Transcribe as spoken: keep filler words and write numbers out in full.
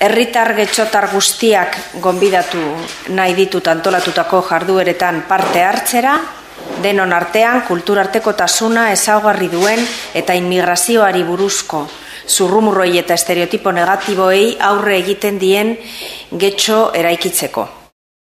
herritar getxotar guztiak gonbidatu nahi ditut antolatutako jardueretan parte hartzera, denon artean kulturartekotasuna ezaugarri duen eta inmigrazioari buruzko zurrumurroi eta estereotipo negatiboei aurre egiten dien getxo eraikitzeko.